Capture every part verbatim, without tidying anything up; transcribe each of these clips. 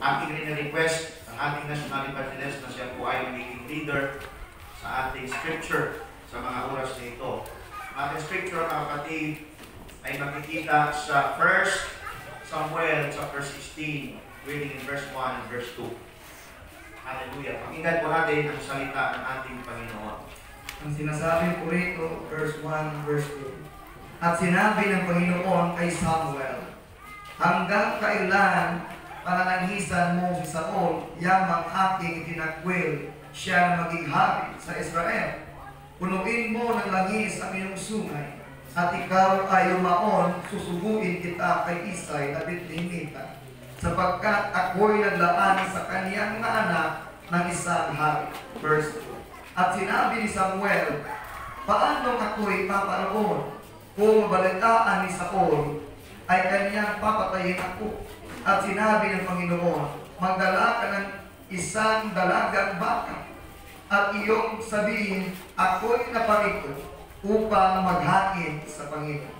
aking rin-request ang ating national evangelist na siya po ay magiging leader sa ating scripture sa mga oras na ito. Ang ating scripture, mga kapatid, ay makikita sa First Samuel chapter sixteen, reading in verse one and verse two. Hallelujah. Pakinggan po natin ang salita ng ating Panginoon. Ang sinasabi po rito, verse one, verse two. At sinabi ng Panginoon kay Samuel, hanggang kailan pananangisan mo si Saul, yamang aking itinakwil siya na maging hari sa Israel. Punuin mo ng langis ang iyong sungay, at ikaw ay umaon, susuguin kita kay Isay na Bethlehemita, sapagkat ako'y naglaan sa kaniyang mga anak ng isang hari. Verse two. At sinabi ni Samuel, paano ako'y paparoon? Kung mabalitaan ni Saul, ay kaniyang papatayin ako. At sinabi ng Panginoon, magdala ka ng isang dalagang baka, at iyong sabihin, ako'y naparito upang maghain sa Panginoon.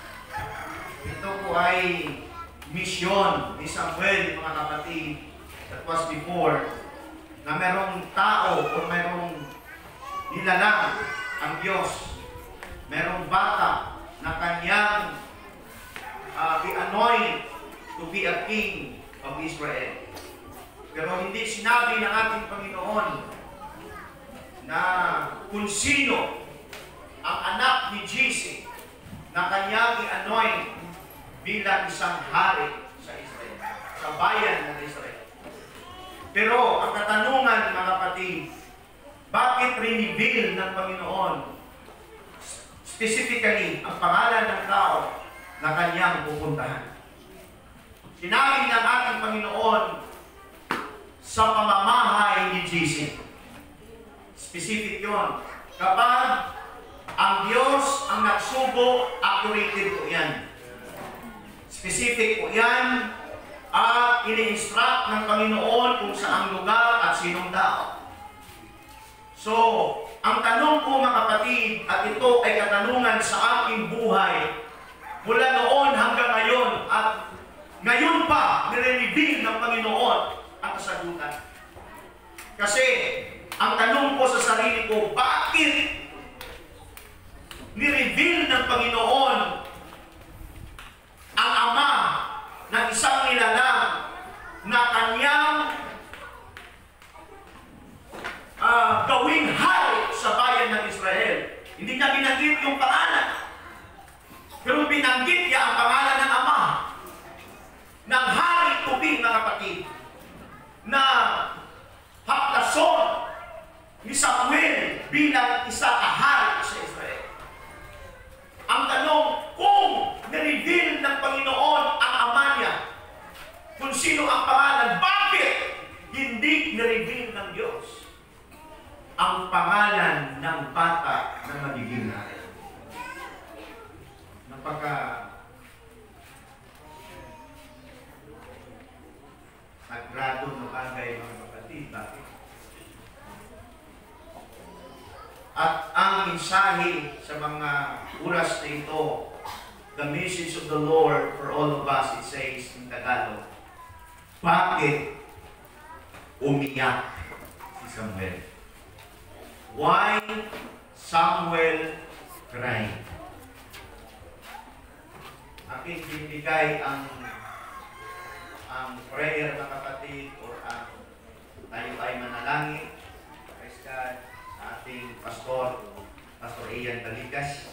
Ito po ay misyon ni Samuel, mga kapatid, that was before, na merong tao o merong nilalang ang Diyos, merong bata na kanyang uh, i-anoint to be a king of Israel. Pero hindi sinabi ng ating Panginoon na kung sino ang anak ni Jesse na kanyang i-anoint bilang isang hari sa Israel, sa bayan ng Israel. Pero ang katanungan, mga kapatid, bakit rinibil ng Panginoon specifically ang pangalan ng tao na kanyang pupuntahan? Sinabi ng ating Panginoon sa pamamahay ni Jesus. Specific yon. Kapag ang Diyos ang nagsubo, accurated po yan. Specific po yan at ini-instruct ng Panginoon kung saang lugar at sinong tao. So, ang tanong po, mga kapatid, at ito ay katanungan sa aking buhay mula noon hanggang ngayon at ngayon pa nire-reveal ng Panginoon ang kasagutan. Kasi ang tanong ko sa sarili ko, bakit ni-reveal ng Panginoon ang ama ng isang nilalang na kanyang uh, gawing hari sa bayan ng Israel? Hindi niya binanggit yung pangalan, pero binanggit niya ang pangalan ng ama ng hari to be, mga kapatid, na haptason ni Samuel bilang isa kahari sa Israel. Ang tanong, kung na-reveal ng Panginoon ang ama niya, kung sino ang pangalan, bakit hindi na-reveal ng Diyos ang pangalan ng bata na magiging hari? Napaka nagrado ng bagay, mga kapatid. Bakit? At ang mensahe sa mga oras na ito, the message of the Lord for all of us, it says in Tagalog, bakit umiyak si Samuel? Why Samuel cried? Aking binigay ang ang prayer, mga kapatid, or ang tayo ay manalangin. Praise God, sa ating pastor, Pastor Ian Talikas.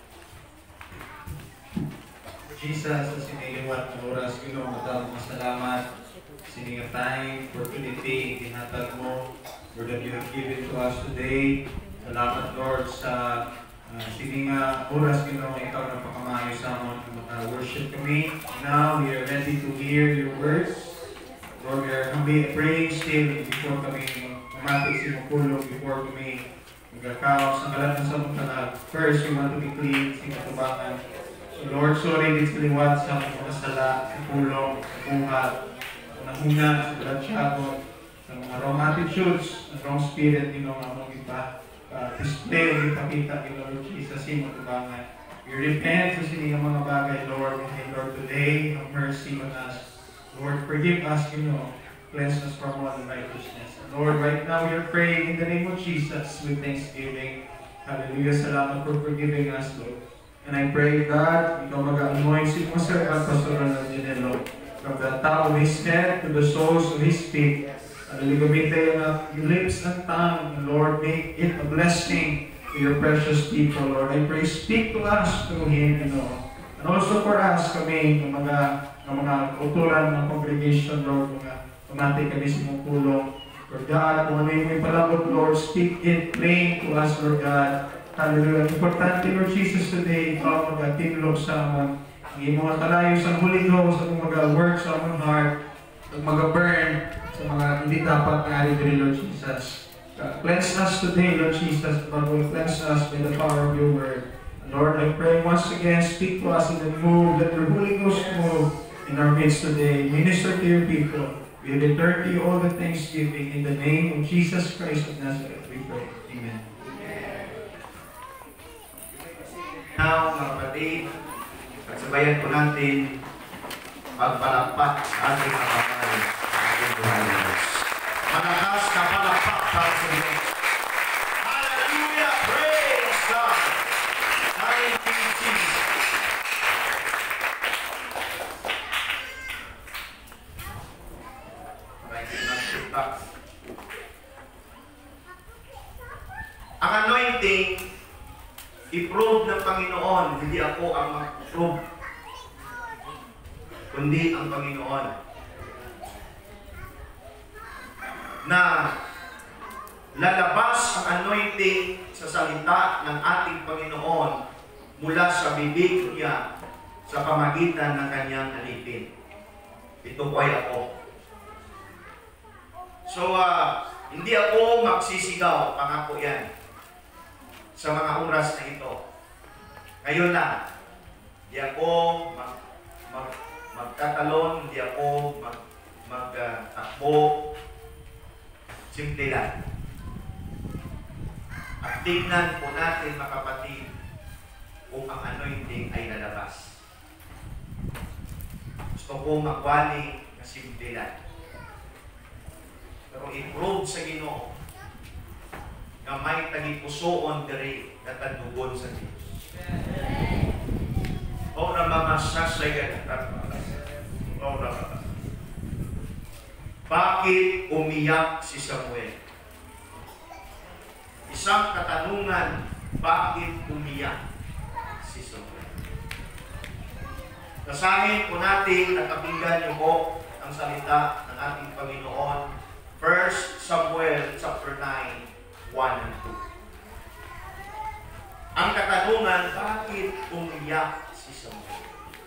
Jesus, sa siniliwat ng oras, Ginoo, matawag na salamat. Sininga time, opportunity, tinatag mo, Lord, that you have given to us today. Salamat, Lord, sa uh, sininga oras, Ginoo, ikaw na pakamayo sa amon. Uh, worship kami. Now we are ready to hear your words. Lord, we are humbly praying still before kami mamatik si Makulong, before kami magkakaw sa ngalan ng samutala. First, we want to be clean, si katubangan. So Lord, sorry, din sa liwat sa mga sala, sa kulong, sa buhat, sa nahungan, sa balansyagon, sa mga wrong attitudes, sa wrong spirit, you know, among iba, uh, display, ipakita ni Lord Jesus, si katubangan. We repent sa siningang mga bagay, Lord. We say, Lord, today, have mercy on us. Lord, forgive us, you know. Cleanse us from all unrighteousness. And Lord, right now we are praying in the name of Jesus with thanksgiving. Hallelujah. Salamat for forgiving us, Lord. And I pray, God, ikaw mag-anoint si mo Sir Pastor Ranjanelo from the top of his head to the soles of his feet. Hallelujah. Gamitin yung lips and tongue. And Lord, make it a blessing to your precious people, Lord. I pray, speak to us through him, you know. And also for us, kami, ng mga, ng mga uturan ng congregation, Lord, mga pamati kami sa mong pulong. Lord God, kung ano yung palabot, Lord, speak it plain to us, Lord God. Hallelujah. Importante, Lord Jesus, today, ikaw mag-atinlog sa amon. Ang mga kalayo sa Holy Ghost, ang mga work sa amon heart, ang mag-burn sa mga hindi dapat na ari Lord Jesus. God, cleanse us today, Lord Jesus, but will cleanse us by the power of your word. And Lord, I pray once again, speak to us in the move, let your Holy Ghost move in our midst today. Minister to your people. We return to you all the thanksgiving in the name of Jesus Christ of Nazareth, we pray. Amen. Now, mga kapatid, at sabayan po natin pagpalakpak sa ating kapatid sa ating buhay ng Diyos. Malakas na palakpak para sa Diyos. Hallelujah! Praise God! Thank you, Jesus! Thank you, Master. Ang anointing i-prove ng Panginoon, hindi ako ang mag-prove, kundi ang Panginoon. Na lalabas ang anointing sa salita ng ating Panginoon mula sa bibig niya sa pamagitan ng kanyang alipin. Ito po ay ako. So, uh, hindi ako magsisigaw, pangako yan, sa mga oras na ito. Ngayon lang, hindi ako mag, mag, magtatalon, hindi ako mag, magtakbo. Simple lang. At tingnan po natin, mga kapatid, kung ang anointing ay lalabas. Gusto ko magwali na simple lang. Pero i-prove sa Ginoo na may tagipusoon diri na tandugon sa Diyos. O na mga sasayan at o na mga. Bakit umiyak si Samuel? Isang katanungan, bakit umiyak si Samuel? Basahin po natin at pakinggan niyo po ang salita ng ating Panginoon. First Samuel chapter nine, one and two. Ang katanungan, bakit umiyak si Samuel?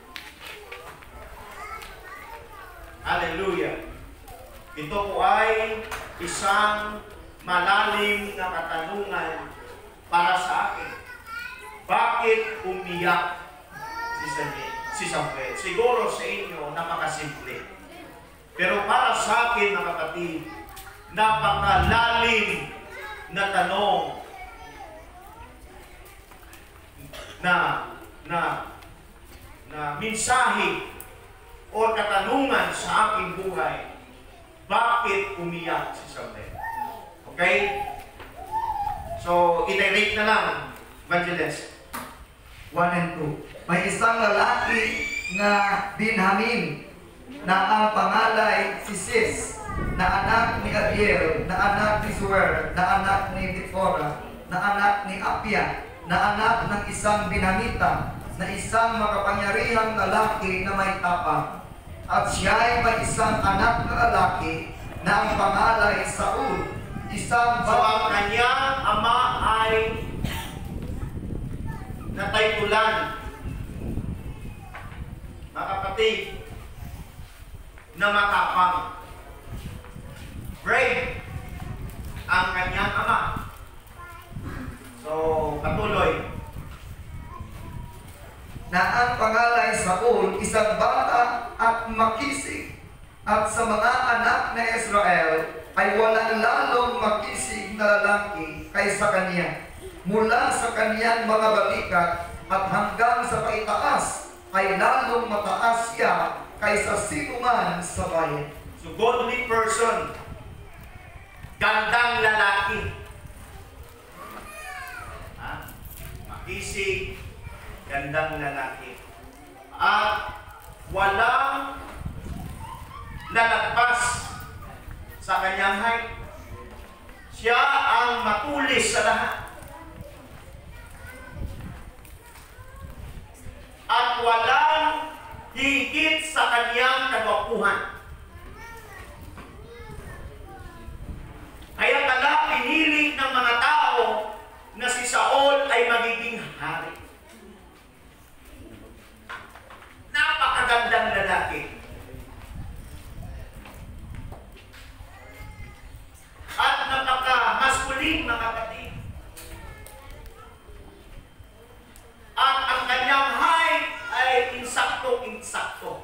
Hallelujah! Ito po ay isang malalim na katanungan para sa akin. Bakit umiyak si Samuel? Si Samuel? Siguro sa inyo, napakasimple. Pero para sa akin, mga kapatid, napakalalim na tanong na na na mensahe o katanungan sa aking buhay. Bakit umiyak si Samuel? Okay? So, i-direct na lang, Evangelist. one and two. May isang lalaki na Benjamin na ang pangalay si Sis, na anak ni Abiel, na anak ni Suer, na anak ni Biphora, na anak ni Apia, na anak ng isang Benhamita, na isang makapangyarihang lalaki na may tapang. At siya ay may isang anak na lalaki na ang pangalay Saul, isang So, ang kanyang ama ay nataytulan. Mga kapatid, na matapang. Brave ang kanyang ama. So, patuloy. na ang pangalay Saul, isang bata at makisig, at sa mga anak na Israel ay walang lalong makisig na lalaki kaysa kanya. Mula sa kaniyang mga balikat at hanggang sa paitaas ay lalong mataas siya kaysa sino man sa bayan. So, godly person. Gandang lalaki. Ha? Makisig, gandang lalaki. At walang lalagpas sa kanyang height. Siya ang matulis sa lahat. At walang higit sa kanyang kagwapuhan. Kaya pala pinili ng mga tao na si Saul ay magiging hari. Napakagandang lalaki. At napaka-masculine, mga kapatid. At ang kanyang height ay insakto-insakto.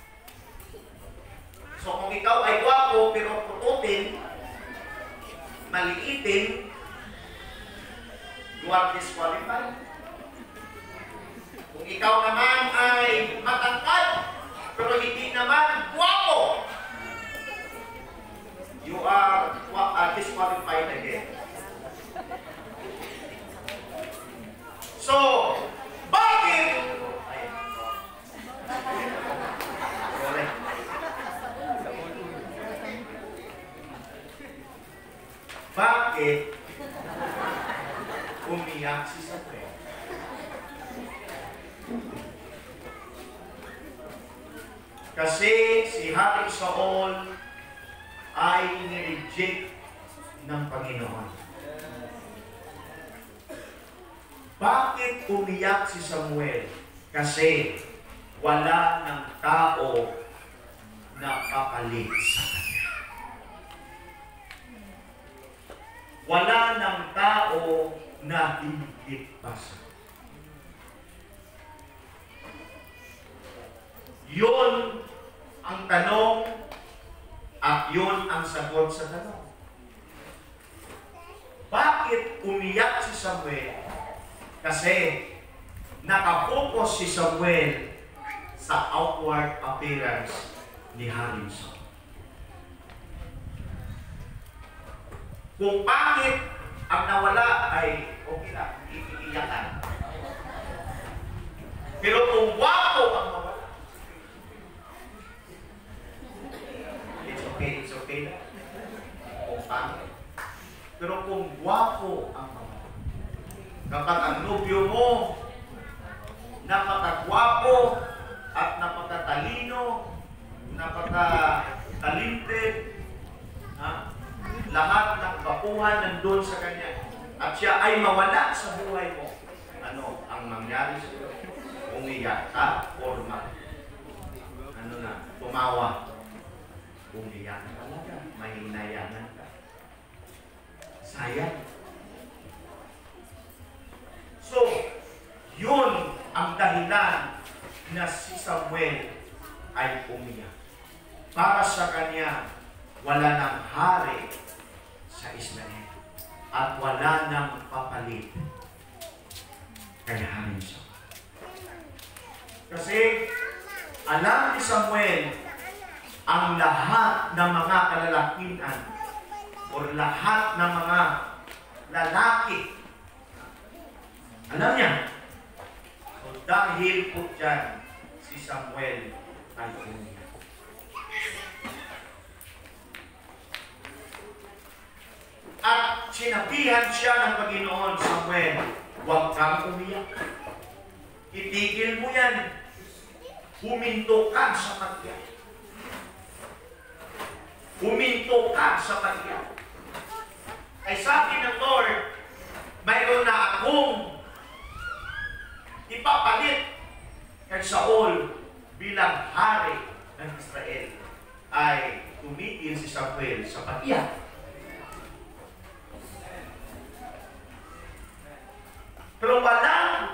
So kung ikaw ay gwapo pero pututin, maliitin, you are disqualified. Kung ikaw naman ay matangkad, pero hindi naman gwapo, you are uh, disqualified again. So, bakit? Bakit umiyak si Samuel? Kasi si Haring Saul ay nireject ng Panginoon. Bakit umiyak si Samuel? Kasi wala ng tao na kapalit sa kanya. Wala ng tao na higit pa sa kanya. Yun ang tanong at yun ang sagot sa tanong. Bakit umiyak si Samuel? Kasi nakapokus si Samuel sa outward appearance ni Haring Saul. Kung bakit ang nawala ay okay lang, iiyakan. Pero kung wapo ang nawala, it's okay, it's okay lang. Kung pangit. Pero kung wapo ang nawala, kapag ang nobyo mo napakagwapo at napakatalino, napakatalented, ha? Lahat ng kapuhan nandun sa kanya. At siya ay mawala sa buhay mo. Ano ang mangyari sa iyo? Umiyak ka or ma ano na, tumawa. Umiyak ka talaga. Mahinayangan ka. Sayang. So, yun ang dahilan na si Samuel ay umiyak. Para sa kanya, wala ng hari sa Israel at wala nang papalit kay Haring Saul. Kasi alam ni Samuel ang lahat ng mga kalalakihan o lahat ng mga lalaki. Alam niya. So dahil po dyan, si Samuel ay umiyak. At sinabihan siya ng Panginoon, Samuel, huwag kang umiyak. Itigil mo yan. Huminto ka sa pagyak. Huminto ka sa pagyak. Ay sabi ng Lord, mayroon na akong ipapalit kay Saul bilang hari ng Israel. Ay tumigil si Samuel sa pagyak. Pero walang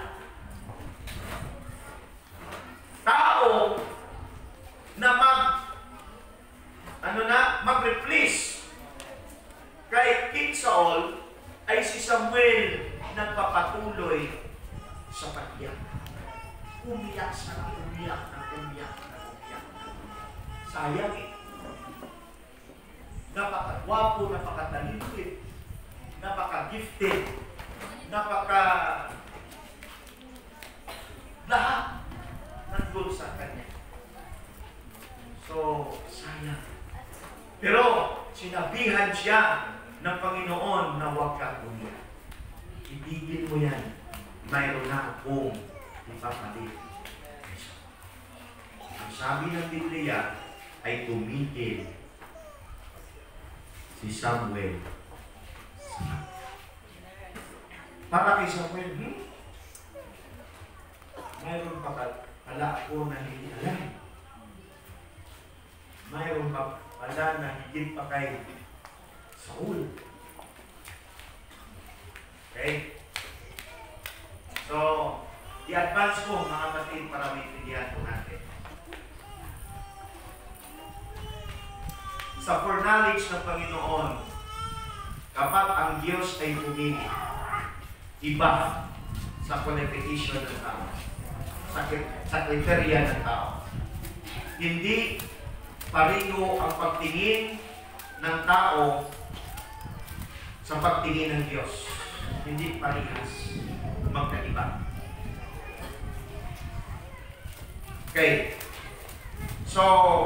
tao na mag ano na, mag-replace kay King Saul ay si Samuel nagpapatuloy sa pagyak. Umiyak sa umiyak na umiyak na umiyak. Sayang eh. napaka-gwapo, napaka-talented, napaka-gifted, napaka... lahat nandun sa kanya. So, sayang. Pero, sinabihan siya ng Panginoon na huwag ka kuya. Ibigin mo yan. Mayroon na akong ipapalit. Ang sabi ng Biblia ay tumigil si Samuel. Para kay Samuel, hmm? Mayroon pa pala ako na hindi alam. Mayroon pa pala na higit pa kay Saul. Okay? So, i-advance ko mga kapatid para maintindihan po natin. Sa foreknowledge ng Panginoon, kapag ang Diyos ay pumili, iba sa qualification ng tao, sa, sa kriteria ng tao. Hindi pareho ang pagtingin ng tao sa pagtingin ng Diyos. Hindi parehas. Magkaiba. Okay. So,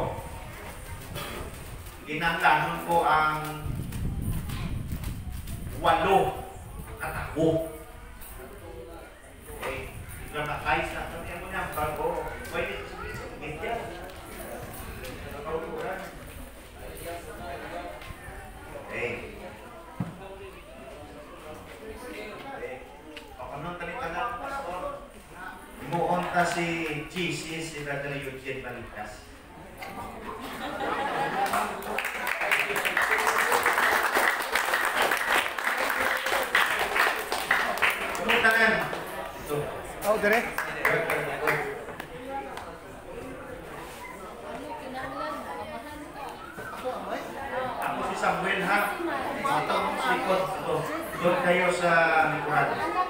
ginanglanon ko ang walo at ako. Okay. Nakakais na kami mo niya. Bago, pwede sabihin sa media. Nakauturan. Okay. Pakanong talita lang, Pastor. Imuon ta si Jesus, si Brother Eugene Balitas. Anong tangan? Ito. Oh, dire. Ako si Samuel, ha? Ito, sikot. Ito. Doon kayo sa likuran.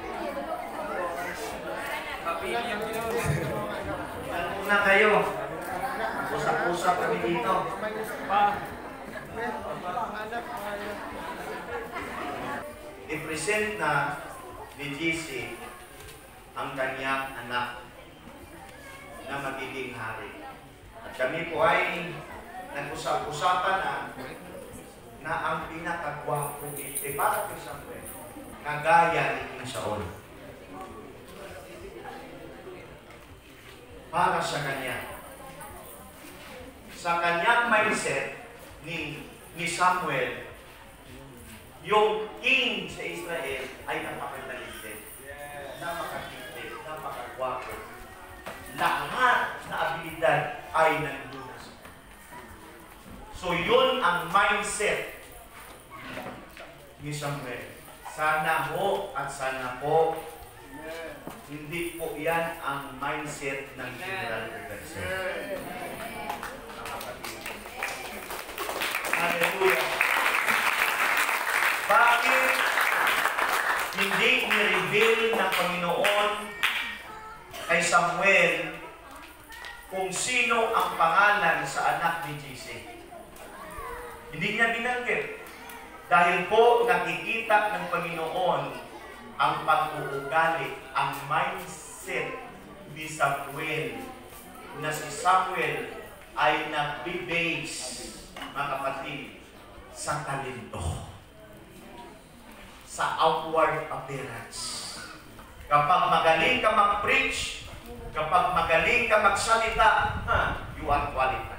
Una kayo. Usap-usap kami dito. I-present na ni G C ang kanyang anak na magiging hari. At kami po ay nag-usap-usapan na na ang pinakagwapo eh, para kay Samuel na gaya ni King Saul. Para sa kanya. Sa kanyang mindset ni, ni Samuel, yung king sa Israel ay napakatalented, napakagifted, napakagwapo. Lahat na abilidad ay nandun. So yun ang mindset ni Samuel. Sana ho at sana po hindi po yan ang mindset ng General Organization. Hallelujah. Bakit hindi ni-reveal ng Panginoon kay Samuel kung sino ang pangalan sa anak ni Jesse? Hindi niya binanggit. Dahil po nakikita ng Panginoon ang pag-uugali, ang mindset ni Samuel, na si Samuel ay nag-base, mga kapatid, sa talento, sa outward appearance. Kapag magaling ka mag-preach, kapag magaling ka magsalita, ha, you are qualified.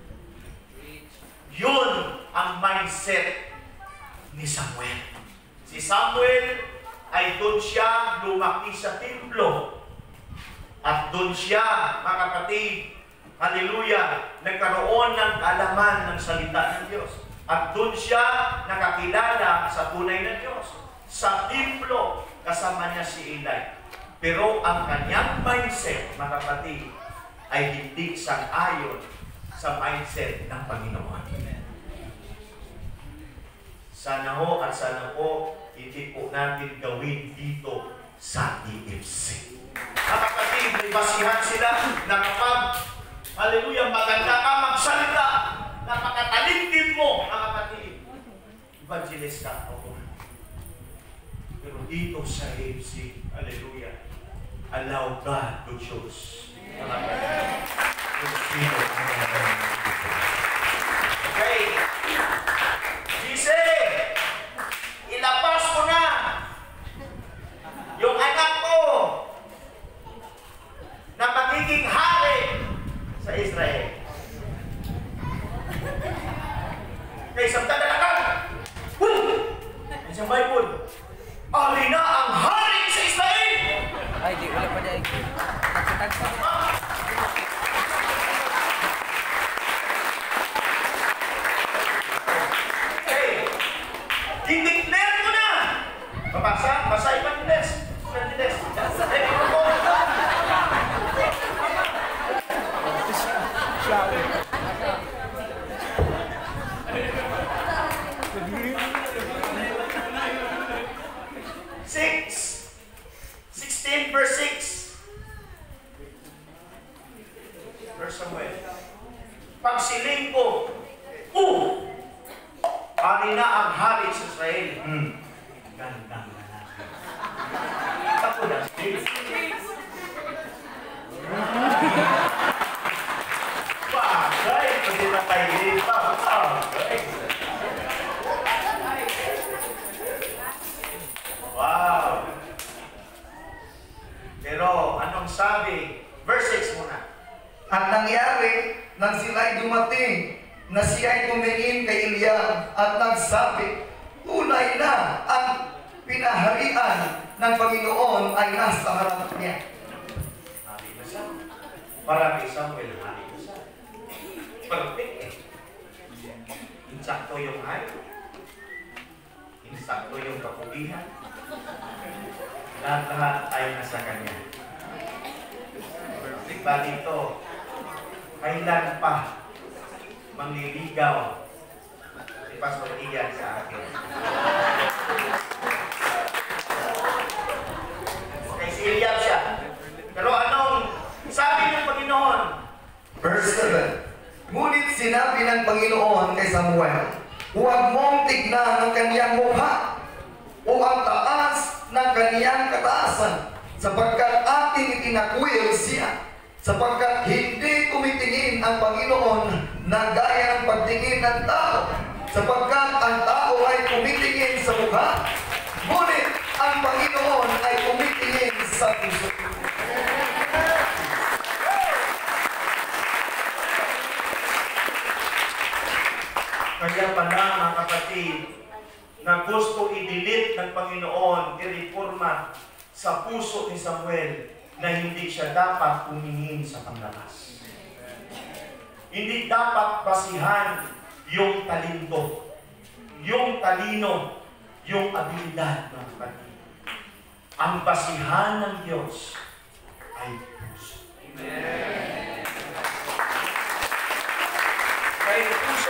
Yun ang mindset ni Samuel. Si Samuel ay doon siya lumaki sa templo. At doon siya, mga kapatid, hallelujah, nagkaroon ng kaalaman ng salita ng Diyos. At doon siya nakakilala sa tunay na Diyos. Sa templo, kasama niya si Eli. Pero ang kanyang mindset, mga kapatid, ay hindi sang-ayon sa mindset ng Panginoon. Sana ho at sana po hindi po natin gawin dito sa D F C. Mga kapatid, may basihan sila na kapag, hallelujah, maganda ka magsalita, napakatalented mo, mga kapatid, evangelist ka, ako. Pero dito sa A F C, hallelujah, allow God to choose. Okay. Jise, ilabas mo na yung anak mo na magiging hari sa Israel. Kaya sabta na lang. Ang siyang Bible, ari na ang hari sa Israel. Ay, di wala pa dyan. Tagsa-tagsa. Okay. I-declare mo na. Babasa, basa evangelist. Evangelist. Eh, ito. Six. Sixteen verse six. Verse Samuel. Pagsiling ko, uh, ari na ang hari sa Israel. Hmm. Gandang na. Ako na. Bagay, pwede na tayo dito. Bagay. Wow. Pero anong sabi? Verse six muna. At nangyari nang sila'y dumating na siya'y tumingin kay Eliab at nagsabi, tunay na ang pinaharian ng Panginoon ay nasa harap niya. Hari na siya. Para kay Samuel, hari na siya. Perfect eh. Insakto yung hari. Insakto yung kapugihan. Lahat-lahat ay nasa kanya. Perfect ba dito? Kailan pa mangliligaw si Pastor Ian sa akin? Kay si Eliab siya. Pero anong sabi ng Panginoon? Verse seven. Ngunit sinabi ng Panginoon kay Samuel, huwag mong tignan ang kaniyang mukha o ang taas ng kaniyang kataasan, sapagkat aking itinakwil siya, sapagkat hindi tumitingin ang Panginoon na gaya ng pagtingin ng tao, sapagkat ang tao ay tumitingin sa mukha, ngunit ang Panginoon ay tumitingin sa puso. Kaya pala mga kapatid, na gusto i-delete ng Panginoon, i-reforma sa puso ni Samuel na hindi siya dapat tumingin sa panglabas. Hindi dapat basihan yung talento, yung talino, yung abilidad ng kapatid. Ang basihan ng Diyos ay puso. Amen. Kaya puso.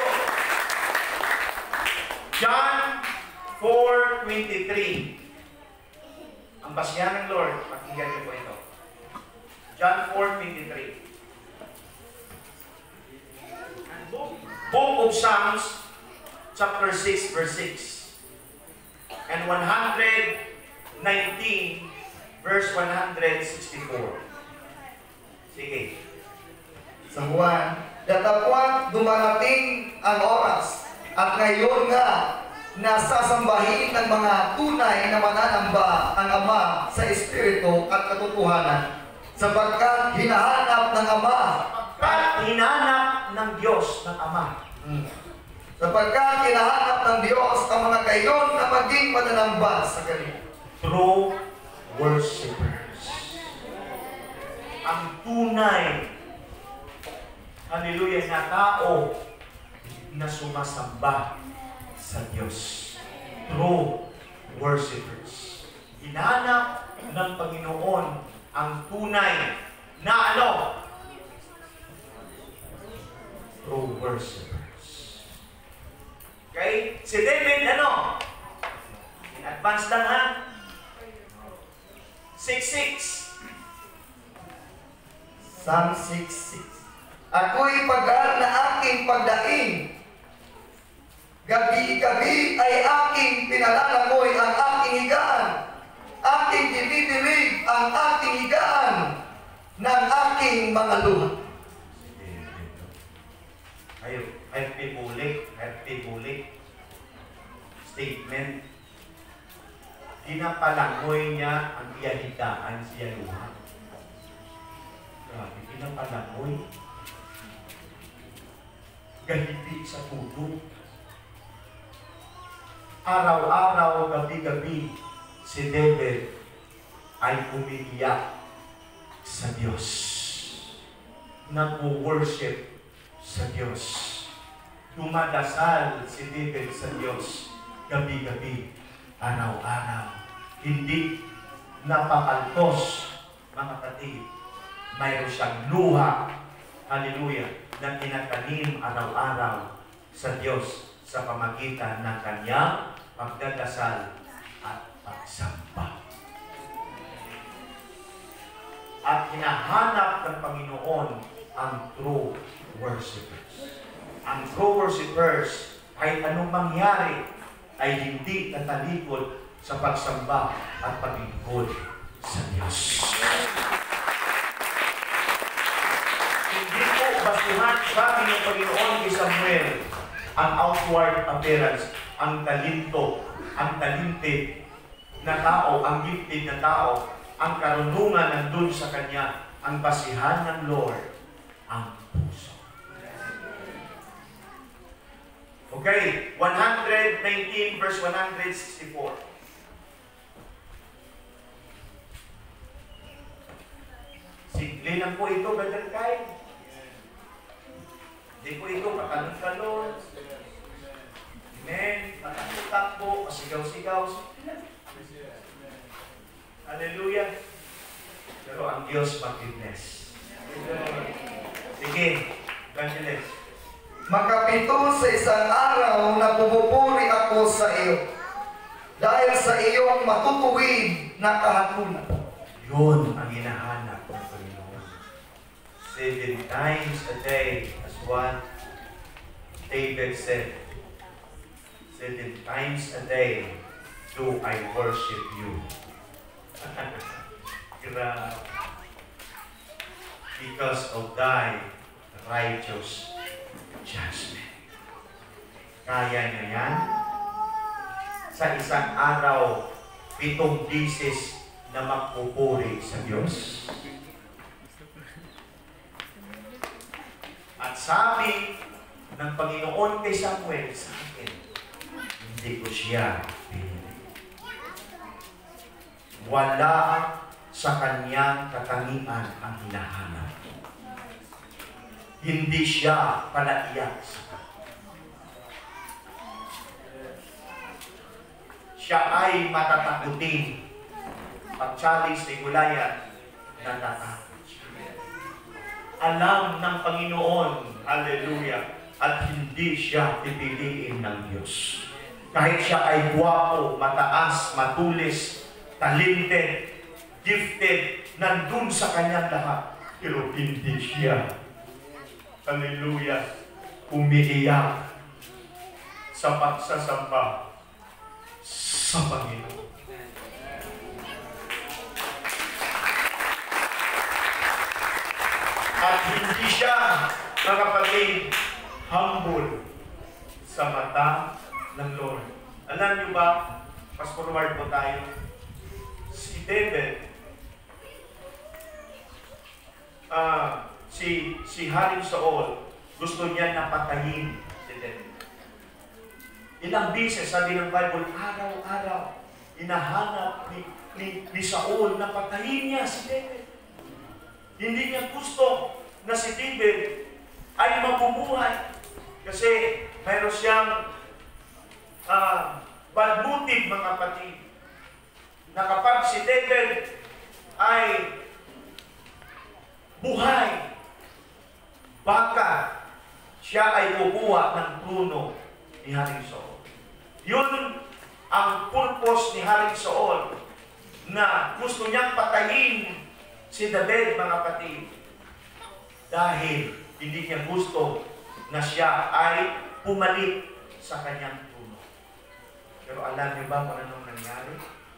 John four twenty-three. Ang basihan ng Lord, pakinggan niyo po ito. John four twenty-three. Book of Psalms, chapter six, verse six. And one nineteen, verse one sixty-four. Sige. Sa Juan, datapwat dumarating ang oras, at ngayon nga, nasasambahin ng mga tunay na mananamba ang Ama sa Espiritu at katotohanan, sapagkat hinahanap ng Ama, At hinanap ng Diyos ng Ama. hmm. sapagkat hinahanap ng Diyos ang mga kayon na maging mananamba sa Kanya. True worshipers. Ang tunay, hallelujah, na tao na sumasamba sa Diyos. True worshipers. Hinanap ng Panginoon ang tunay na ano? True worshipers. Okay? Si David, ano? In advance lang ha? six six. Psalm six six. Ako'y pagaan na aking pagdaing, Gabi-gabi ay aking pinalalamoy ang aking higaan. Aking dinidilig ang aking higaan ng aking mga luha. Ayo, kahit pibulik, kahit pibulik statement, pinapalangoy niya ang iyahitaan siya luha. Grabe, pinapalangoy. Gahiti sa puto. Araw-araw, gabi-gabi, si David ay umiiyak sa Diyos. Nag-worship sa Diyos. Dumadasal si David sa Diyos gabi-gabi, araw-araw. Hindi napakaltos, mga kapatid. Mayroon siyang luha, hallelujah, na tinatanim araw-araw sa Diyos sa pamagitan ng kanyang pagdadasal at pagsamba. At hinahanap ng Panginoon ang true worshipers. Ang true worshipers, kahit anong mangyari, ay hindi tatalikod sa pagsamba at paglingkod sa Diyos. Hindi po basuhan, sabi ng Panginoon kay Samuel, ang outward appearance, ang talento, ang talented na tao, ang gifted na tao, ang karunungan nandun sa kanya, ang basihan ng Lord, ang puso. Okay, one nineteen verse one sixty-four. Simple lang po ito, Brother Kai. Hindi po ito patalon-talon. Amen. Patakbo-takbo, pasigaw-sigaw. Hallelujah. Pero ang Diyos mag-bless. Sige, evangelist. Makapito sa isang araw na pumupuri ako sa iyo dahil sa iyong matutuwid na kahatulan. Yun ang hinahanap ng Panginoon. Seven times a day, as what David said. Seven times a day do I worship you. Grabe. Because of thy righteous judgment. Kaya niya yan? Sa isang araw, pitong bisis na magpupuri sa Diyos. At sabi ng Panginoon kay Samuel sa akin, hindi ko siya pinili. Wala sa kanyang katangian ang hinahanap. Hindi siya palaiyak sa kanya. Siya ay matatakutin. Pag-challenge ni Goliath, natatakot siya. Alam ng Panginoon, hallelujah, at hindi siya pipiliin ng Diyos. Kahit siya ay guwapo, mataas, matulis, talented, gifted, nandun sa kanyang lahat, pero hindi siya, hallelujah, umiiyak sa pagsasamba sa Panginoon. At hindi siya, mga kapatid, humble sa mata ng Lord. Alam niyo ba, fast forward po tayo, si David, uh, si, si Haring Saul, gusto niya napatayin si David. Ilang beses, sabi ng Bible, araw-araw, inahanap ni, ni, ni Saul na patayin niya si David. Hindi niya gusto na si David ay mabubuhay. Kasi mayroon siyang uh, bad motive, mga kapatid, na kapag si David ay buhay, baka siya ay kukuha ng trono ni Haring Saul. Yun ang purpose ni Haring Saul, na gusto niyang patayin si David, mga kapatid, dahil hindi niya gusto na siya ay pumalit sa kanyang trono. Pero alam niyo ba kung anong nangyari?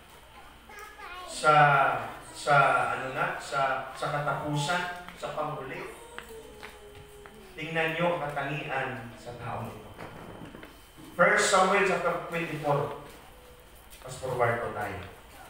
Sa sa ano na, sa sa katapusan, sa panghuli. Tingnan niyo ang katangian sa tao ito. First Samuel chapter twenty-four. Fast forward po tayo.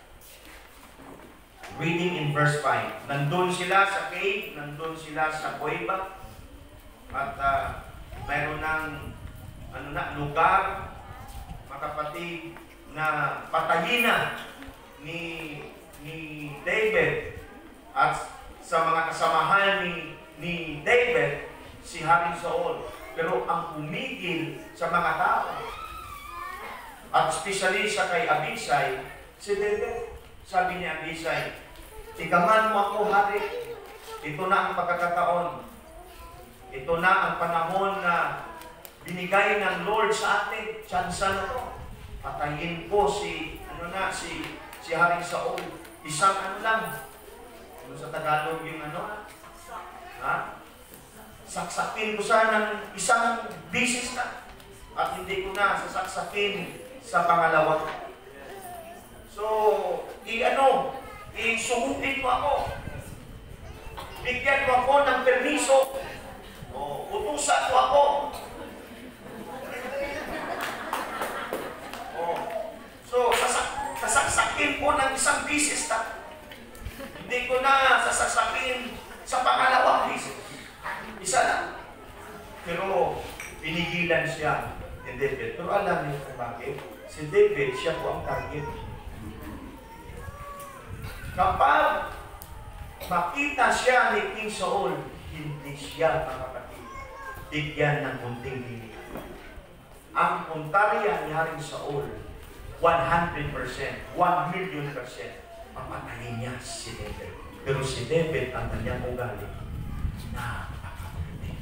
Reading in verse five. Nandun sila sa cave, nandun sila sa kuweba, at uh, mayroon ng ano na, lugar, mga kapatid, na patayin na ni, ni David at sa mga kasamahan ni, ni David, si Haring Saul. Pero ang umigil sa mga tao, at especially sa kay Abisai, si David. Sabi ni Abisai, "Tigaman mo ako, hari. Ito na ang pagkakataon. Ito na ang panahon na binigay ng Lord sa atin. Tsansa na to. Patayin ko si, ano na, si, si Haring Saul. Isang ano lang. Ano sa Tagalog yung ano? Ha? Saksakin ko siya ng isang bisis na. At hindi ko na sasaksakin sa pangalawa. So, i-ano, i-sumutin mo ako. Bigyan mo ako ng permiso. O, utusan mo ako. O, so, sasak sasaksakin ko ng isang bisis na. Hindi ko na sasaksakin sa pangalawang bisis. Isa lang. Pero, pinigilan siya ni David. Pero alam niyo kung bakit? Si David, siya po ang target. Kapag makita siya ni King Saul, hindi siya, mga kapatid, bigyan ng munting dinig. Ang puntarya ni Haring Saul, one hundred percent, one million percent, papatayin niya si David. Pero si David, ang kanyang ugali, napakabuti.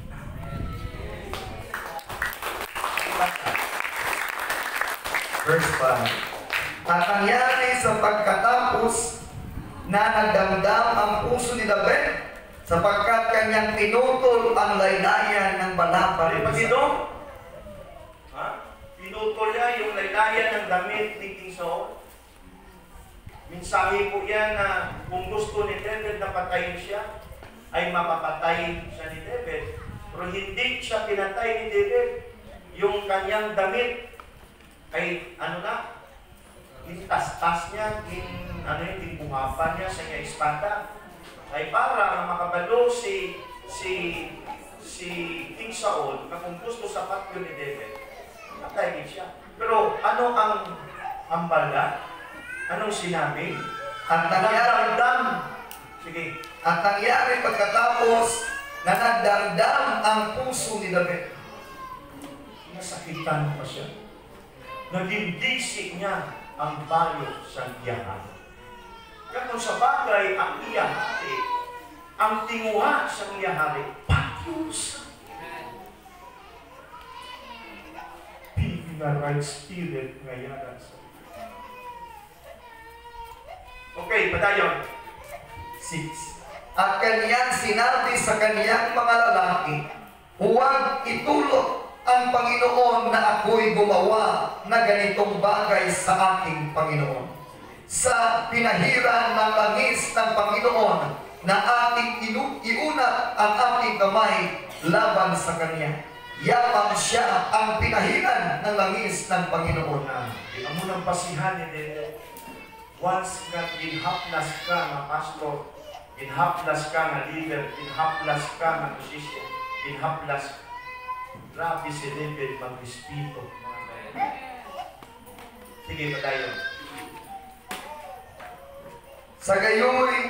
Verse five. At nangyari sa pagkatapos na nagdamdam ang puso ni David sapagkat kanyang pinutol ang laylayan ng balapal. Pag ito, ha? Pinutol niya yung laylayan ng damit ni King Saul. Minsahe po yan na kung gusto ni David na patayin siya, ay mapapatay siya ni David. Pero hindi siya pinatay ni David. Yung kanyang damit ay ano na, intas-tas niya, in, ano yun, tinbuhapan niya sa niya espada, ay para makabalo si si si King Saul na kung gusto sa patyo ni David, patayin siya. Pero ano ang hambal na? Anong sinabi? At nangyari, Nagdamdam. Sige. at nangyari pagkatapos na nagdamdam ang puso ni David. Nasakitan pa siya. Naging disik niya ang bayo sa iyahan. Kaya sa bagay ang iyahari, ang tinguha sa iyahari, patyos. Pili na right spirit ngayon sa okay, padayon. six. At kaniyang sinabi sa kaniyang mga lalaki, huwag itulot ang Panginoon na ako'y gumawa na ganitong bagay sa aking Panginoon. Sa pinahiran ng langis ng Panginoon na ating iunat ang aking kamay laban sa kanya. Yapang siya ang pinahiran ng langis ng Panginoon. Ang munang pasihan ni David. Once nga ginhaplas ka na pastor, ginhaplas ka na leader, ginhaplas ka na musician, ginhaplas, grabe si David mag-espito. Sige pa tayo. Sa gayoy,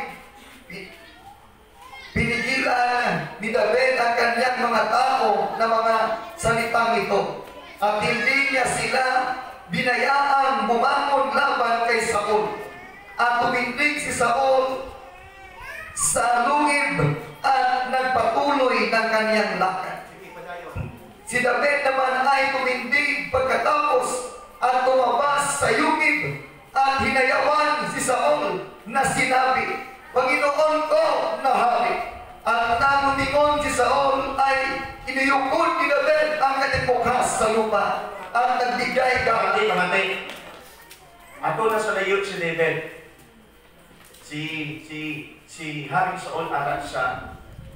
pinigilan ni David ang kanyang mga tao na mga salitang ito. At hindi niya sila binayaang bumangon laban kay Saul. At tumindig si Saul sa lungib at nagpatuloy ng kanyang lakad. Sige pa tayo. Si David naman ay tumindig pagkatapos at tumabas sa yungib at hinayawan si Saul na sinabi, Panginoon ko na hari. At nanumingon si Saul ay iniyukod ni David ang kanyang bukas sa lupa. ang nagbigay ka. Pamati, pamati. Ato na sa layo si David. Si, si, si Haring Saul arat sa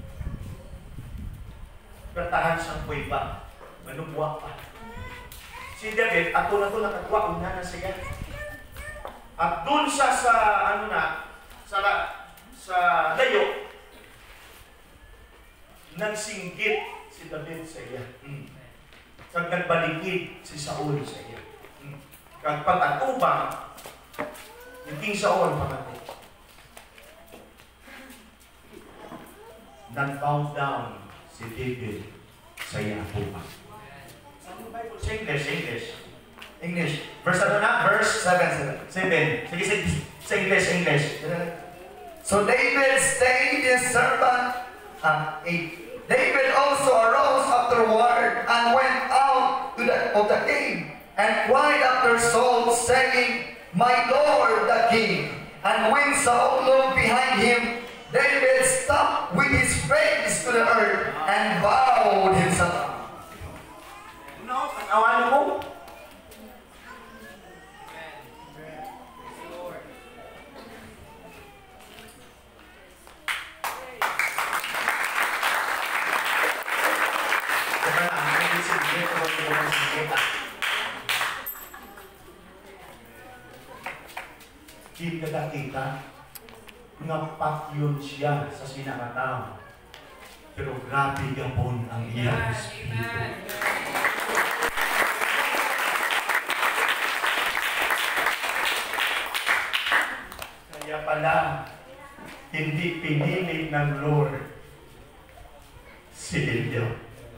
bertahan sa kuiba. Manubuwa pa. Si David, ato na ito nakatwa, una na siya. At dun sa, sa, ano na, sa, sa layo, nagsinggit si David sa iya. Hmm. Kag nagbalikid si Saul sa iya. Hmm. Kag pagkatubang, yung King Saul pamatay. Nag-bow down si David sa iya tubang. Sa Bible, sa English, English. English. Verse ano na? Verse seven, seven. seven. Sige, sige. Sa English, English. So David stayed his servant. Uh, eight. David also arose afterward and went out to the, of the king and cried after Saul, saying, My Lord the king. And when Saul looked behind him, David stopped with his face to the earth and bowed himself. No, awan mo. Hindi ka nakita, napakyon siya sa sinakatao. Pero grabe gapon ang iyang espiritu. Kaya pala, hindi pinili ng Lord si Gideon.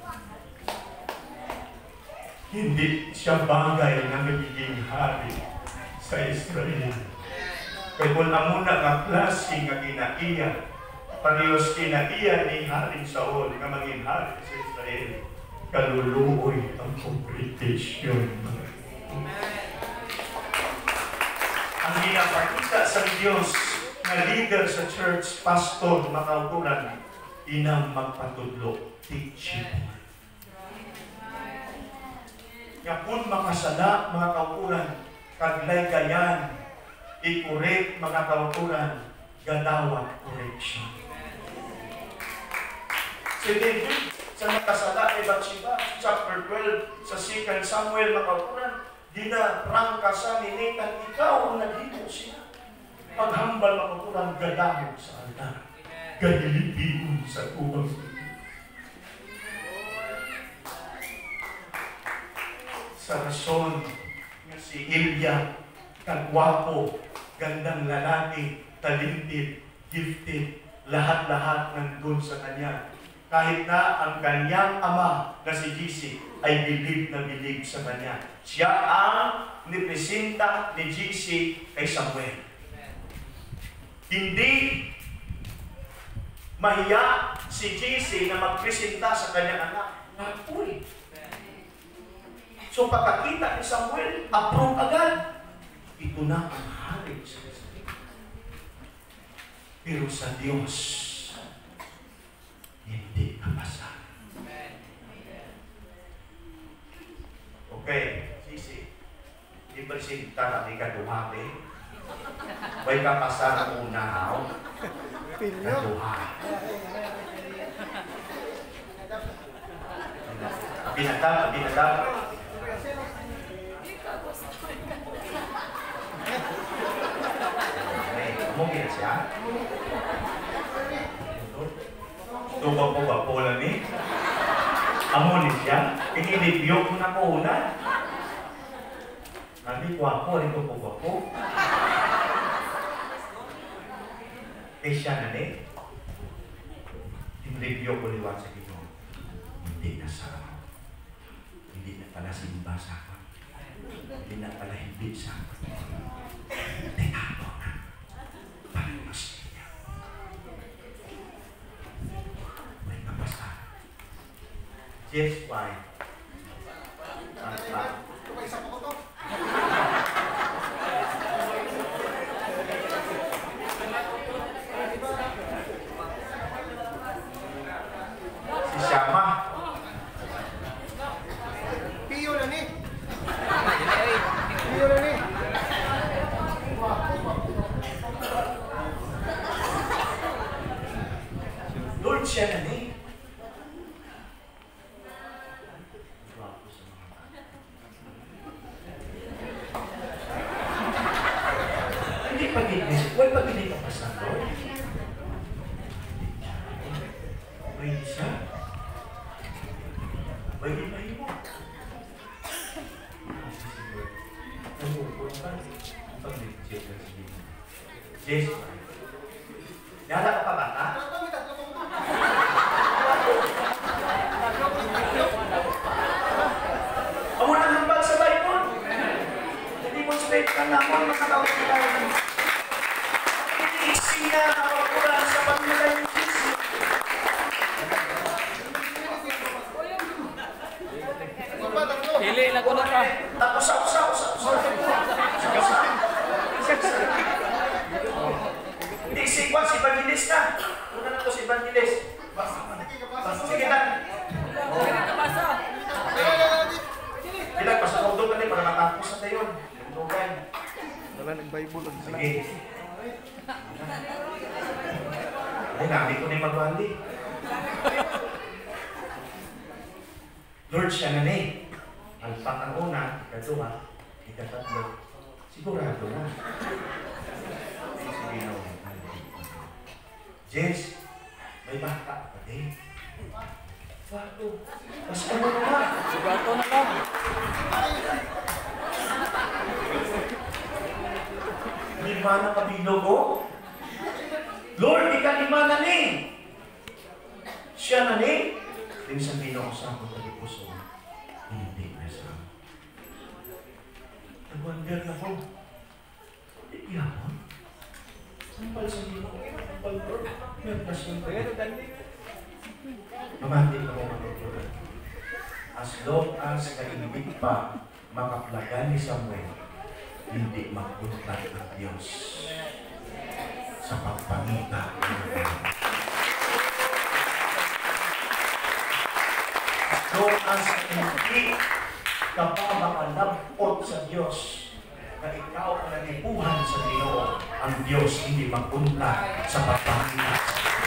Hindi siya bagay na magiging hari sa Israel. Kaya kung amuna ka klase nga kinaiya, parehos kinaiya ni Haring Saul nga maging hari sa Israel, kaluluoy ang kompetisyon. Ang ginapakita sa Diyos na leader sa church, pastor, makauturan, inang magpatudlo, teaching. Nga kung makasala, mga kauturan, kaglay gayan, i-correct mga kauturan, gadawat correction. Si David, sa nakasala ni Bathsheba, chapter twelve, sa second Samuel, mga kauturan, dinaprangka sa ni Nathan, ikaw ang naghipo siya. Paghambal mga kauturan, gadawat sa altar. Gadilipiun sa tubang sa rason nga si Ilya, kagwapo, gandang lalaki, talented, gifted, lahat-lahat nandun sa kanya. Kahit na ang kanyang ama na si Jesse ay bilib na bilib sa kanya. Siya ang nipresenta ni Jesse kay Samuel. Hindi mahiya si Jesse na magpresenta sa kanyang anak. Napuy. So pagkakita ni Samuel, approve agad. Ito na ang hari sa Israel. Pero sa Diyos, hindi kapasa. Okay, sisi. Ipresenta kami kaduhati. May kapasa na unahaw. Kaduha. Binatap, binatap. Mungkin siya. Tuwa po ba po lang ni? Amo ni siya. Inilibyo ko na po una. Nabi ko ako, rin ko po ba po? Eh siya na ni. Inilibyo ko liwat sa ito. Hindi na sa hindi na pala simba sa ako. Hindi na pala hindi sa ako. Tinako na. Palimas niya. May mabasa. That's why. Si Shama. Piyo na ni. pag-ibig, huwag pag-ibig ka pa sa Lord. May isa. May di pa mo. Namupon pa. Ang pag-ibig ka sa Diyos. Yes. Yala ka pa ba ka? Amo na hambal sa Bible. Hindi mo sabihin ka na mo makatawag ka tayo. Isi na nakakulan sa pagmula ng Diyos. Hili lang ko na ka. Tapos ako sa ako sa ako sa. Hindi si Juan, si Evangelist na. Una na to si Evangelist. Sige na. Pinagpasa ko doon ka para matapos na tayo. Tugan. Wala nag-Bible. Sige. Ay, nabi ko na yung magwali. Lord, siya na na eh. Alpak ang una, ikadua, ikatatlo. Sigurado na. Sige na. Jess, may bata pa din. Bato. Mas ano na? Bato na lang. Lima na kabilog ko? Lord, di ka lima na ni. Siya na ni. Yung sa pinakasama ko sa puso, hindi na sa amin. Nag-wonder na ko. Hindi ako. Sampal sa dito. Sampal ko. Nagpasyon ko. Mamati ka mo matutunan. As long as kaibig pa makaplagan ni Samuel, hindi magpunta ang Diyos sa pagpangita ng Diyos. As long as hindi ka pa makalabot sa Diyos, na ikaw ang nanipuhan sa Ginoo, ang Diyos hindi magpunta sa pagpangita.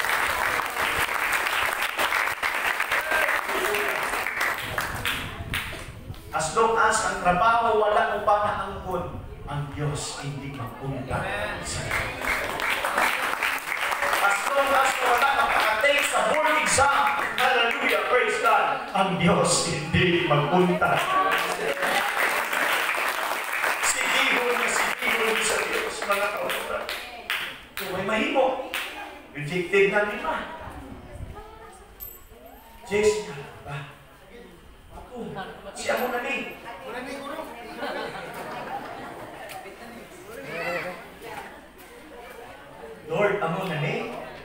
As long as ang trabaho wala mo pa naangkon, ang Diyos hindi magpunta sa iyo. As long as wala ka pa-take sa board exam, hallelujah, praise God, ang Diyos hindi magpunta. Sigihon na sigihon sa Diyos, mga kauturan. Kung may mahimo, rejected na lima. Jess, ba? Ako, siya mo na ni. Lord, amo na ni.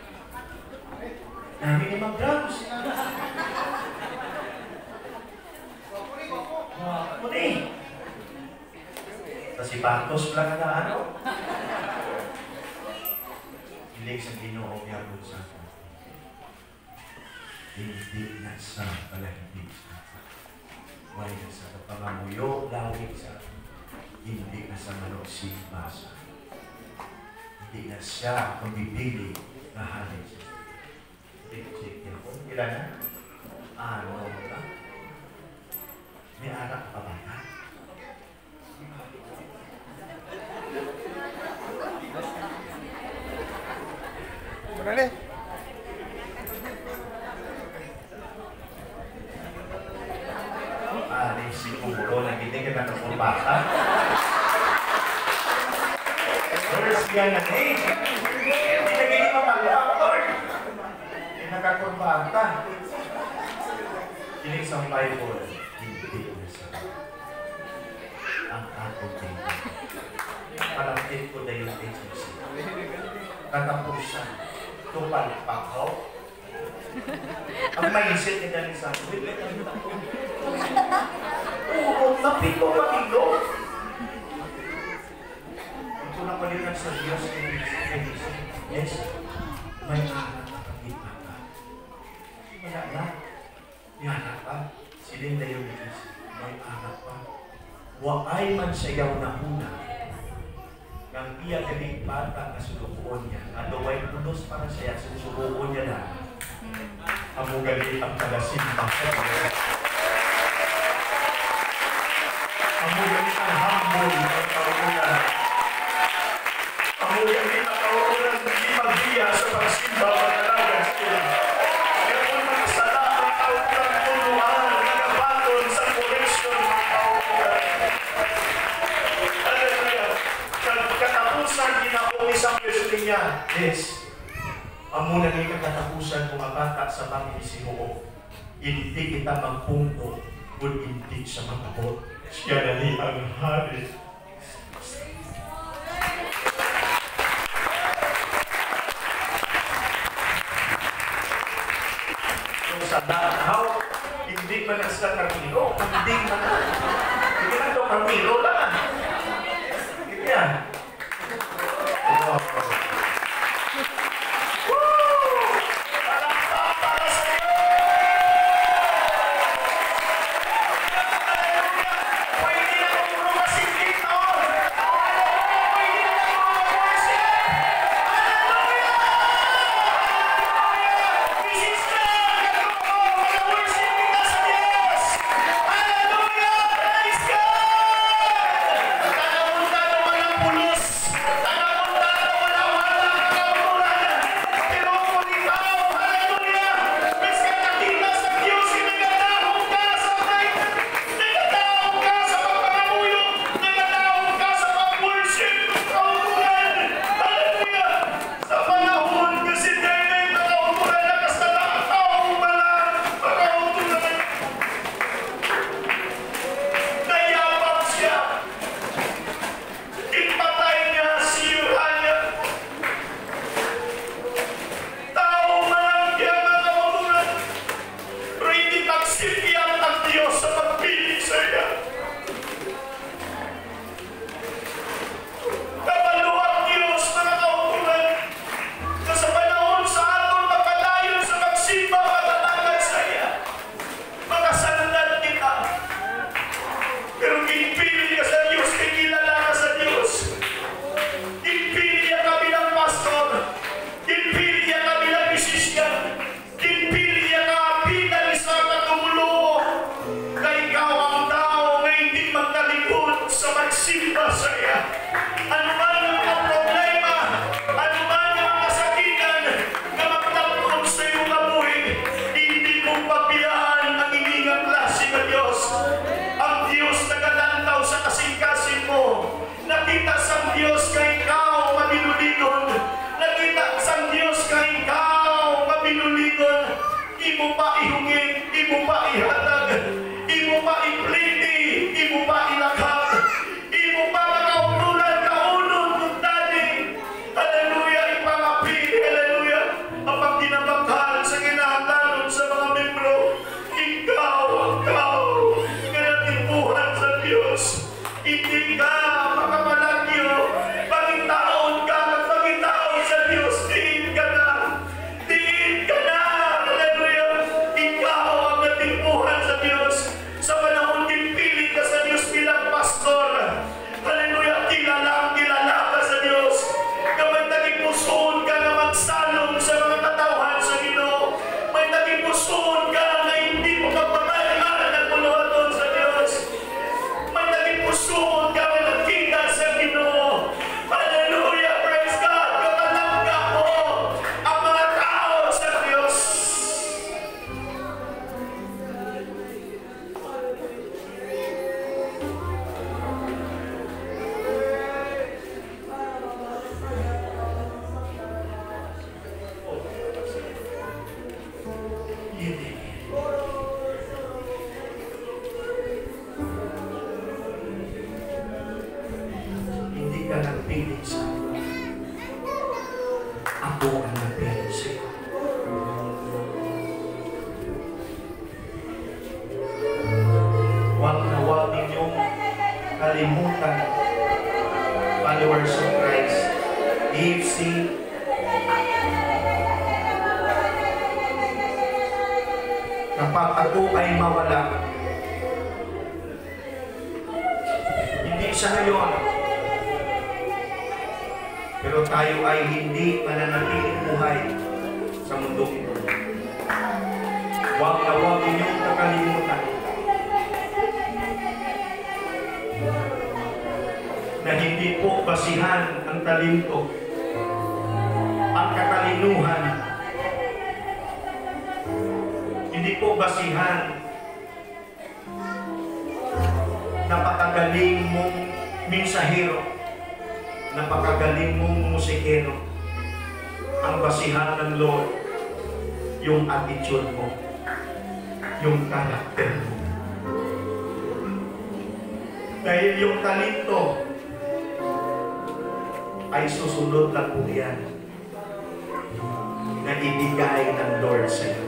Namin ni mag-drums. Ako ni. Sa sipatos lang na ano. Hilig sa Ginoo yabot sa akin. Hindi na sa palahigit sa akin. Wala na sa kapangamuyo, lawig sa akin. Hindi na sa manoksimba sa akin. Hindi na siya pumipili na halin siya. Check niya po. Ilan na? Ano ba? May anak pa ba na? Manali. Ah, di siguro nagiting ka na ng bata. First yan na eh. Hindi na ganyan mapag-actor. Hindi nakakurbata. Kinig sa Bible, hindi na sa ang akong tingin. Palapit ko na yung agency. Katapusan, tupalpakaw. Ang mindset niya dahil sa akin, wait, wait, wait, oo, napito matilo. Ito na palitan sa Diyos, yes, may anak na kapita ka. Wala na. May anak pa. Silinda yung Diyos. May anak pa. Waay man sayaw na una. Nang iya galing bata na sulubuon niya. Adaway pulos para siya sulubuon niya na. Amo galing ang kalasimba sa mga. Amo galing ang humble ang kauna. Amo nga, yes, amo na ni katapusan kung mabata sa pangisiho. Hindi kita magpunto kung hindi sa mga po. Siya na ni ang hari. So sa danaw, hindi man na sa Carmiro, hindi man na. Hindi na ito Carmiro lang. Hindi yan. Wow. kalimutan, followers of Christ, if see, kapag ako ay mawala, hindi siya ngayon, pero tayo ay hindi mananatiling buhay sa mundo ito. Huwag na huwag ninyong kakalimutan na hindi po basihan ang talento, ang katalinuhan, hindi po basihan napakagaling mong mensahero, napakagaling mong musikero. ang basihan ng Lord, yung attitude mo, yung karakter mo. Dahil yung talento ay susunod lang po yan na ibigay ng Lord sa iyo.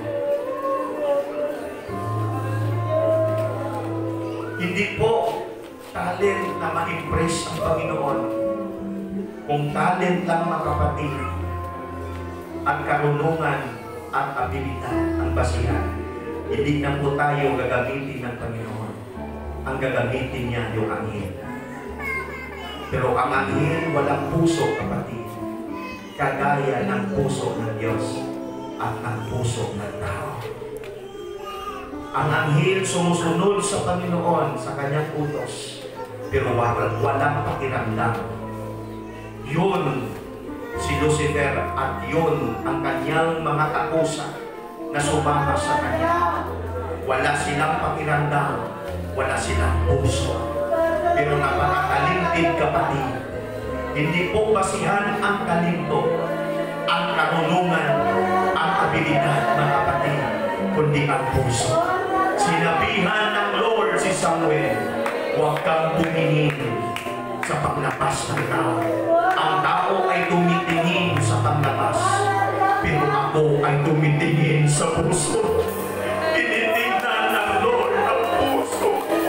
Hindi po talent na ma-impress ang Panginoon. Kung talent lang, mga kapatid, at karunungan at abilidad ang basihan, hindi na po tayo gagamitin ng Panginoon. Ang gagamitin niya yung anghel. Pero ang anghel walang puso, kapatid, kagaya ng puso ng Diyos at ng puso ng tao. Ang anghel sumusunod sa Panginoon sa kanyang utos, pero walang, walang pakiramdam. Yun si Lucifer at yun ang kanyang mga kakusa na sumama sa kanya. Wala silang pakiramdam, wala silang puso. Pero napakatalented, kapatid. Hindi po basihan ang talento, ang karunungan, ang abilidad, mga kapatid, kundi ang puso. Sinabihan ng Lord si Samuel, huwag kang tumingin sa paglabas ng tao. Ang tao ay tumitingin sa paglabas, pero ako ay tumitingin sa puso. Tinitingnan ng Lord ang puso.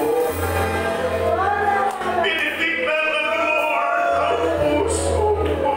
Tinitingnan ng Lord ang puso mo.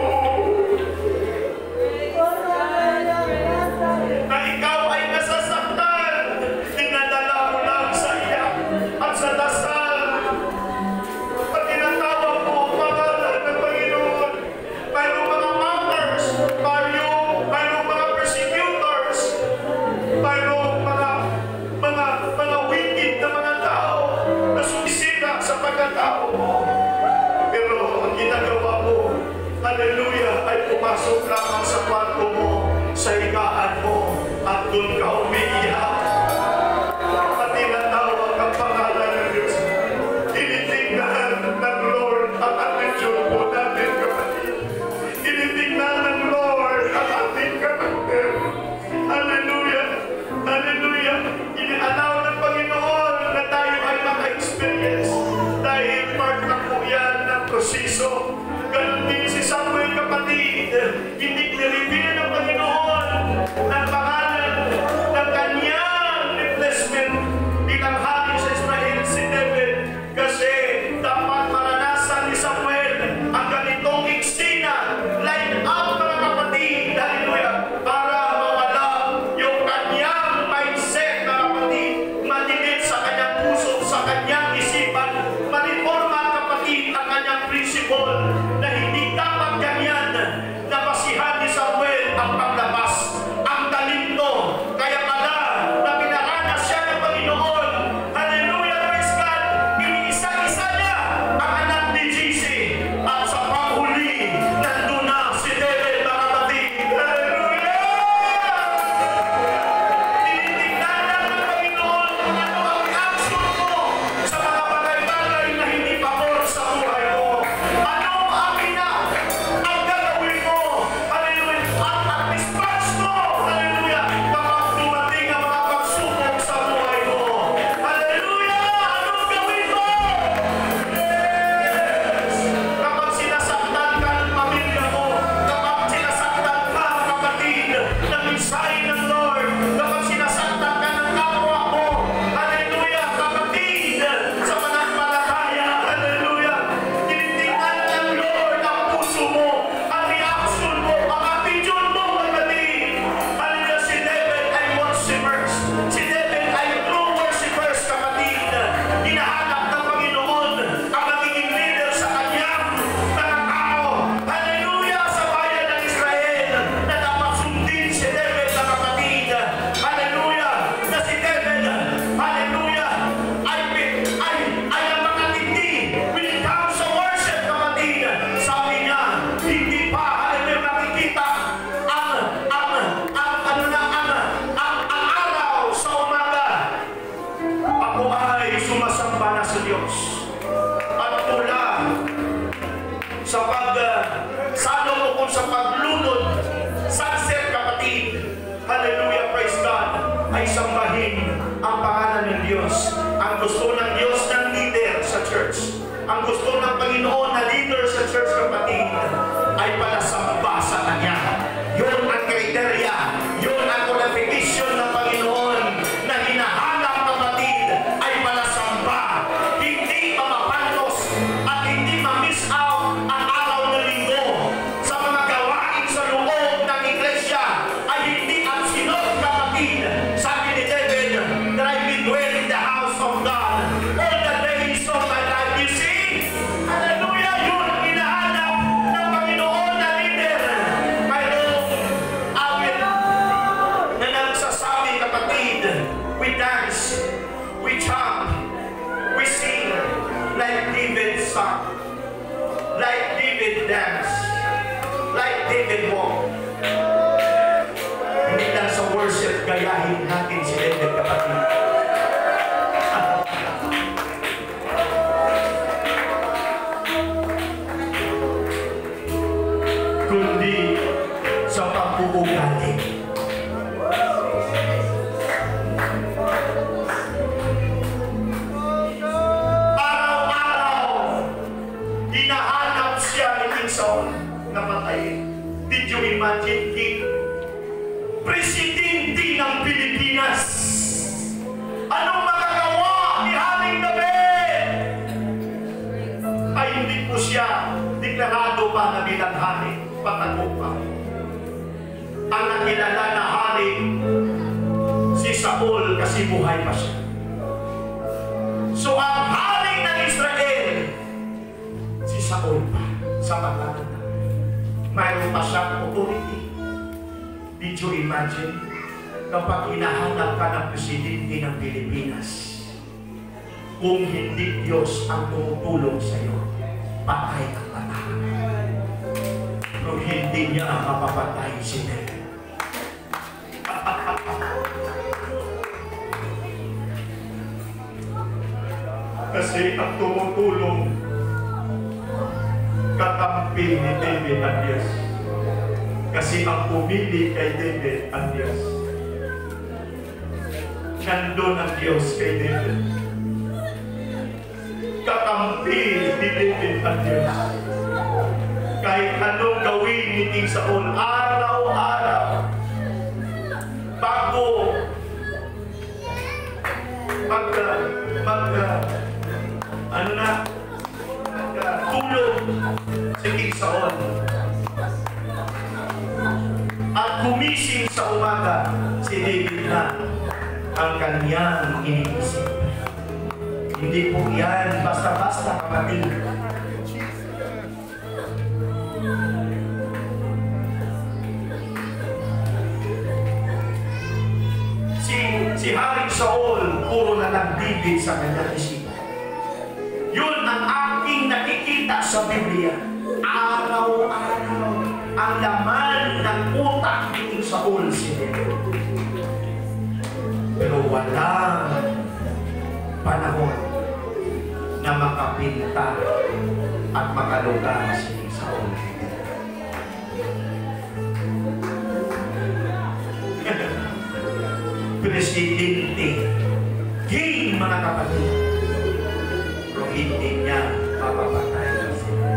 Na ikaw ay nasasaktan, dinadala mo lang sa iyak at sa dasal. At tinatawag mo ang pangalan ng Panginoon. Mayroong mga mockers, mayroong, mayroong mga persecutors, mayroong mga, mga, mga wicked na mga tao na sumisira sa pagkatao mo. Pero ang ginagawa mo, hallelujah, ay pumasok lamang sa kwarto mo, sa higaan mo, at doon ka umiiyak. At tinatawag ang pangalan ng Diyos. Tinitingnan ng Lord ang attitude mo natin, kapatid. Tinitingnan ng Lord ang ating karakter. Hallelujah! Hallelujah! Inialaw ng Panginoon na tayo ay maka-experience dahil part na po yan ng proseso. Ganun din si Samuel, kapatid. Hindi nireveal ng Panginoon ang pangalan ng kanyang replacement bilang hari sa Israel, si David. Kasi dapat maranasan ni Samuel ang ganitong eksena, line up, mga kapatid, hallelujah, para mawala yung kanyang mindset, mga kapatid, matinit sa kanyang puso, sa kanyang isipan, mariforma, kapatid, ang kanyang principle na hindi dapat ganyan na basihan ni Samuel ang paglabas, ang talento. Kaya pala na pinaranas siya ng Panginoon, hallelujah, praise God, iniisa-isa niya ang anak ni Jesse, at sa panghuli nandun na si David, mga kapatid, hallelujah. Tinitingnan lang ng Panginoon kung ano ang reaction mo sa mga bagay-bagay na hindi pabor sa buhay mo. Ano ang ina ang gagawin mo, hallelujah, at ang response mo, hallelujah, kapag dumating ang mga pagsubok sa buhay mo, hallelujah, anong gawin mo? Yes! Kapag sinasaktan ka ng pamilya mo, kapag sinasaktan ka, kapatid, ng mensahe ng Lord, kapag sinasaktan ka ng kapwa mo, hallelujah, kapatid, sa pananampalataya, hallelujah, tinitingnan ng Lord ang puso mo, ang reaction mo, ang attitude mo, kapatid. Hallelujah, si David ay worshipers. Si David ay true worshipers, kapatid. Hinahanap ng Panginoon ang magiging leader sa kanyang mga tao. Hallelujah, sa bayan ng Israel na dapat sundin si David, mga kapatid. Hallelujah, na si David, hallelujah, ay, ay, ay ang mga tindi when it comes sa worship, kapatid. Sabi niya, hindi pa, hallelujah, makikita ang, ang, ang, ano na, ang, ang, ang araw sa umaga. Ako ay sumasamba na sa Diyos. At mula sa pag, uh, sa ano ko kung sa paglunod sa sambahin ang pangalan ng Diyos. Ang gusto ng Diyos ng leader sa church, ang gusto ng Panginoon na leader sa church, kapatid, ay palasamba sa Kanya. Yun ang kriteria, yun ang qualification ng Panginoon na hinahanap, kapatid, ay palasamba. Hindi mamapanos at hindi ma-miss out ang araw ng linggo sa mga gawain sa loob ng iglesia ay hindi at sinot, kapatid. Sabi ni David, that I may dwell in the house of God all the days of my life. You see? Hallelujah! Yun ang hinahanap ng Panginoon na leader. Mayroong awit na nagsasabi, kapatid, we dance, we chant, we sing like David sang, like David dance, like David walk. Hindi lang sa worship, gayahin natin si David, kapatid. Kundi sa pag-uugali. Araw-araw, hinahanap siya ni King Saul na patayin. Did you imagine, King? Presidente ng Pilipinas. Anong magagawa ni Haring David? Ay hindi po siya deklarado pa na bilang hari, patago pa. Ang nakilala na hari, si Saul, kasi buhay pa siya. So ang hari ng Israel, si Saul pa, sa pagkakata. Mayroon pa siyang authority. Did you imagine? Kapag hinahanap ka ng presidente ng Pilipinas, kung hindi Diyos ang tumutulong sa iyo, patay ang patay. Pero hindi niya ang mapapatay si David. Kasi ang tumutulong, kakampi ni David ang Diyos. Kasi ang pumili kay David ang Diyos. Nandun ang Diyos kay David. Kakampi ni David ang Diyos. Kahit anong gawin ni King Saul, araw-araw, bago mag, mag, ano na, tulog si King Saul. At gumising sa umaga, si David na ang kanyang iniisip. Hindi po yan basta-basta, kapatid. Si, si Haring Saul, puro na lang David sa kanyang isipan. Yun ang aking nakikita sa Biblia. Araw-araw ang laman ng utak ni King Saul si David. Pero walang panahon na makapinta at makalugar si King Saul. Presidente, king, mga kapatid, pero hindi niya mapapatay siya.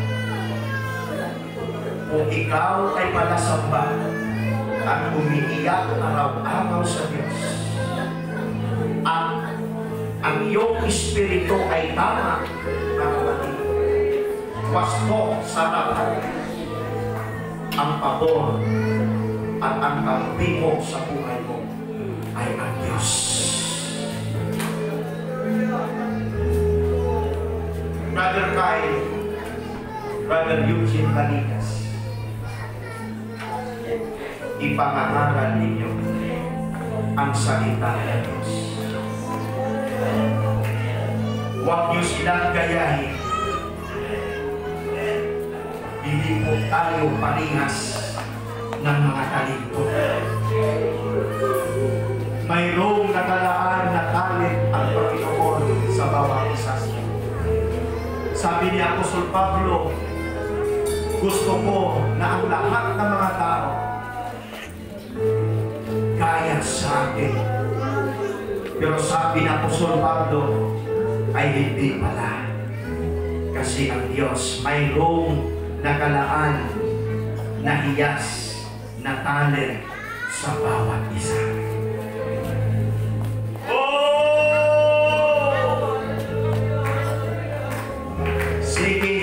Kung ikaw ay palasamba at umiiyak araw-araw sa Diyos, at ang iyong espiritu ay tama, mga kapatid, wasto sa lahat, ang pabor at ang kampi mo sa buhay mo ay ang Diyos. Brother Kyle, Brother Eugene Balikas, ipangangaral ninyo ang salita ng Diyos. Huwag niyo silang gayahin. Hindi po tayo parehas ng mga talento. Mayroong nakalaan na talent ang Panginoon sa bawat isa sa inyo. Sabi ni Apostol Pablo, gusto ko na ang lahat ng mga tao kaya sa akin Pero sabi na Apostol Pablo ay hindi pala. Kasi ang Diyos mayroong nakalaan na hiyas, na talent sa bawat isa. Oh! Sige,